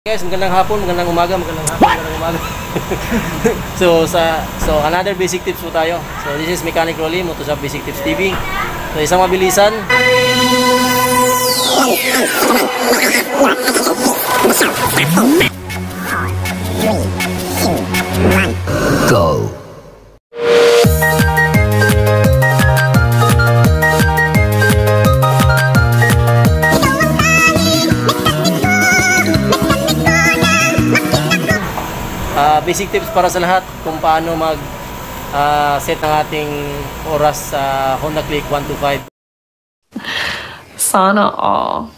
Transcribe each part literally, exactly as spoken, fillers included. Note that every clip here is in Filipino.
Guys, magandang hapon, magandang umaga, magandang hapon, magandang umaga. so sa so another basic tips po tayo. So this is Mechanic Rolly, Motoshop Basic Tips T V. So isang mabilisan. Go. Uh, basic tips para sa lahat kung paano mag uh, set ng ating oras sa Honda Click one two five. Sana all.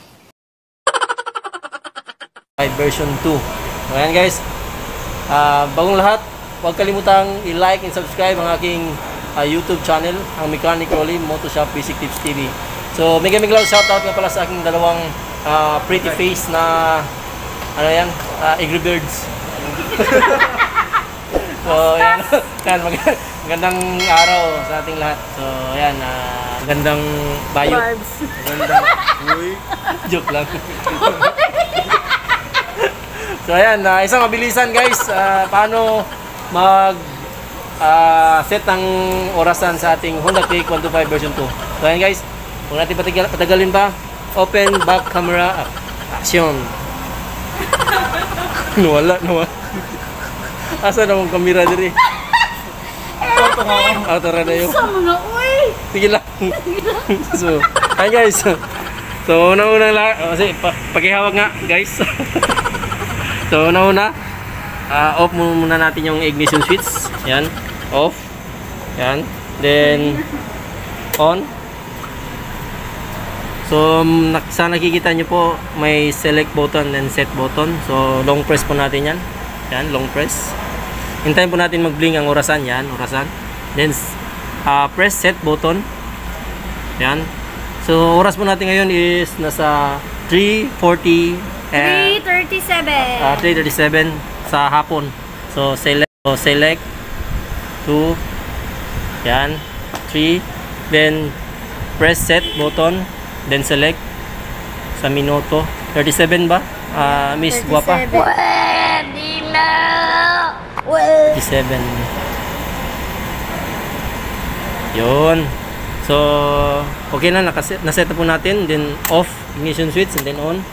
Version two. So ayan guys, uh, bagong lahat, huwag kalimutang i-like and subscribe ang aking uh, YouTube channel, ang Mechanic Rolly Motoshop Basic Tips T V. So mega mega shoutout nga pala sa aking dalawang uh, pretty face na ano yan, uh, Angry Birds. So, ayan, yan, mag magandang araw sa ating lahat. So, ayan, uh, magandang bayo. Magandang, uy, joke lang. So, ayan, uh, isang mabilisan guys, uh, paano mag uh, set ng orasan sa ating Honda Click one two five version two. So, ayan guys, huwag natin patagal patagalin pa. Open back camera, action. Nawala, nawala. Asa na mong kamera diri? Auto nga ako. Auto na yun. Isa mo na, uy! Sige lang. So, hi guys. So, una-una lang. Kasi, pa pakihawag nga guys. So, una-una. Uh, off muna natin yung ignition switch. Yan. Off. Yan. Then, on. So, sa nakikita nyo po, may select button and set button. So, long press po natin yan. Yan, long press. Hintayin po natin mag-blink ang orasan. Yan, orasan. Then, uh, press set button. Yan. So, oras po natin ngayon is nasa three forty. three thirty-seven. Uh, three thirty-seven sa hapon. So, select. So, select. two. Yan. three. Then, press set button. Then, select. Sa minuto. thirty-seven ba? Uh, Miss Guapa? Pwede na! thirty-seven. Yun. So, okay na. Nakaset, naset na po natin. Then, off. Ignition switch. And then, on.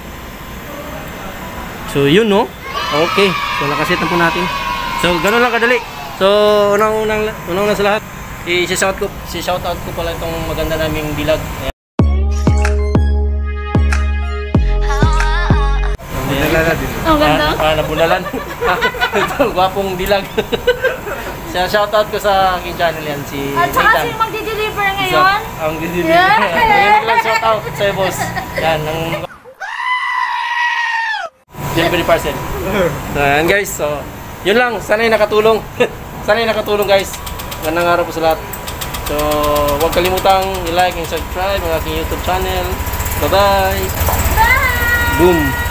So, yun, no? Okay. So, nakaset na po natin. So, ganun lang kadali. So, unang-unang unang sa lahat, i-shout ko, i-shout out ko pala itong maganda naming dilag. Ayan. Ang ganda. Ah, ah, nabulalan. Ito, gwapong dilag. Siya, shoutout ko sa aking channel yan, si At saka Nathan. sino magdi-deliver ngayon? Isa, ang di-deliver. Yeah. Ngayon lang shoutout sa'yo, boss. Yan, ang delivery parcel. So, yan guys. So, yun lang. Sana'y nakatulong. Sana'y nakatulong guys. Gandang araw po sa lahat. So, huwag kalimutang i-like and subscribe ang aking YouTube channel. Bye-bye. Bye! Boom!